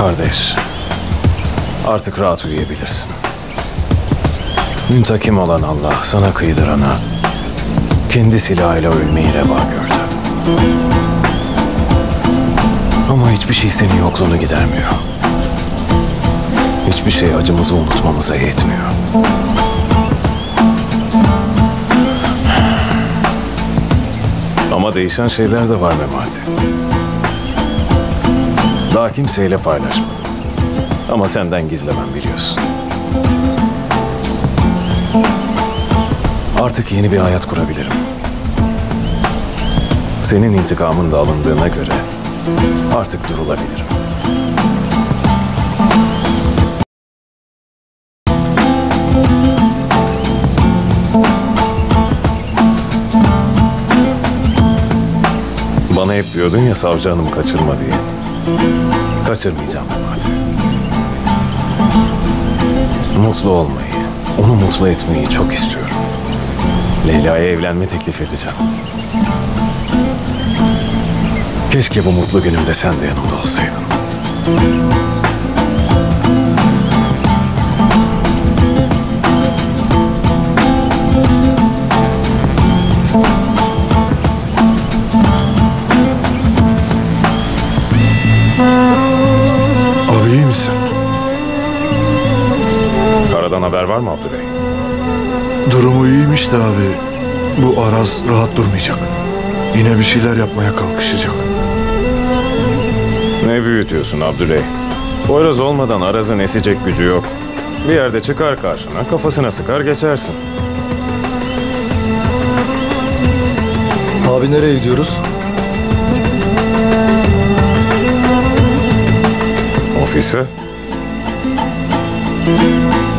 Kardeş, artık rahat uyuyabilirsin. Müntakim olan Allah sana kıydırana kendi silahıyla ölmeyi reva gördü. Ama hiçbir şey senin yokluğunu gidermiyor. Hiçbir şey acımızı unutmamıza yetmiyor. Ama değişen şeyler de var Memati. Daha kimseyle paylaşmadım. Ama senden gizlemem biliyorsun. Artık yeni bir hayat kurabilirim. Senin intikamın da alındığına göre artık durulabilirim. Bana hep diyordun ya savcı hanımı kaçırma diye. Kaçırmayacağım Memati. Mutlu olmayı, onu mutlu etmeyi çok istiyorum. Leyla'ya evlenme teklif edeceğim. Keşke bu mutlu günümde sen de yanımda olsaydın. Abi iyi misin? Karadan haber var mı Abdü Bey? Durumu iyiymiş de abi. Bu Araz rahat durmayacak. Yine bir şeyler yapmaya kalkışacak. Ne büyütüyorsun Abdü Bey? Poyraz olmadan Araz'ın esecek gücü yok. Bir yerde çıkar karşına, kafasına sıkar geçersin. Abi nereye gidiyoruz? Ofise.